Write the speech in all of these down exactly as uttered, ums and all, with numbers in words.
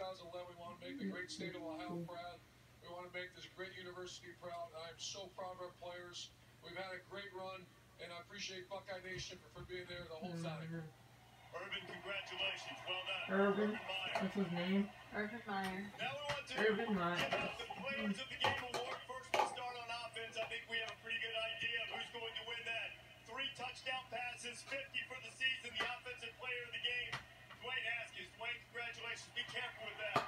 thousand eleven. We want to make the great state of Ohio proud. We want to make this great university proud. I'm so proud of our players. We've had a great run, and I appreciate Buckeye Nation for, for being there the whole time. Urban, congratulations. Well done. Urban. Urban Meyer. What's his name? Urban Meyer. Now we want to Urban Meyer. give out the Players of the Game award. First, we'll start on offense. I think we have a pretty good idea of who's going to win that. Three touchdown passes, fifty for the season, the offensive player of the game, Dwayne Haskins. Dwayne, congratulations. Be careful with that.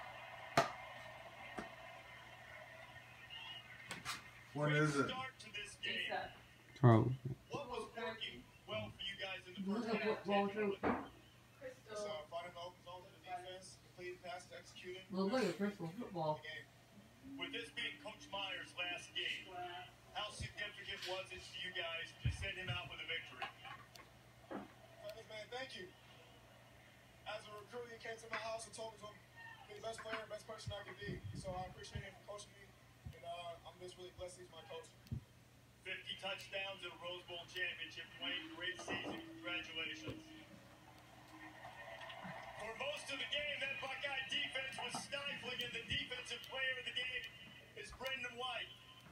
What is it? Start to this game. Charles. What was working well for you guys in the Look first at half? what Walter. So finding the open zones in the defense, completing passes, executing. Well, look at Crystal football. With this being Coach Meyer's last game, how significant was it to you guys to send him out with a victory? Man, thank you. As a recruit, he came to my house and told me to be the best player, best person I could be. So I appreciate him for coaching me, and uh, I'm just really blessed he's my coach. fifty touchdowns in a Rose Bowl championship. Dwayne, great season. Congratulations. For most of the game, that Buckeye defense was stifling, and the defensive player of the game is Brendan White.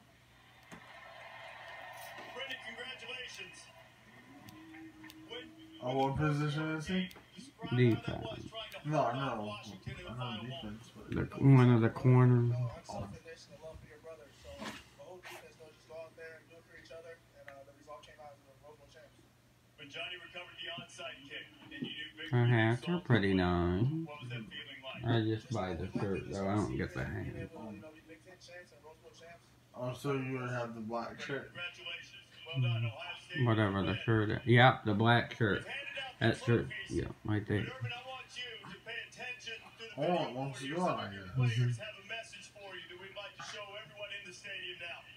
Brendan, congratulations. When, Oh, what position is he? Defense. No, I know. I know defense. But... The, one of the corners. Oh. When Johnny recovered the onside kick, and you knew victory. Her hats are pretty nice. What was that feeling like? I just buy the shirt though, I don't get the hat. Oh, so you would have the black shirt. Congratulations. Well done, Ohio State. Whatever the shirt is. Yep, the black shirt. That shirt. Yeah, right there. Urban, I want you to pay attention to the Oh, video once for you yourself. are, yeah. Players have a message for you that we'd like to show everyone in the stadium now.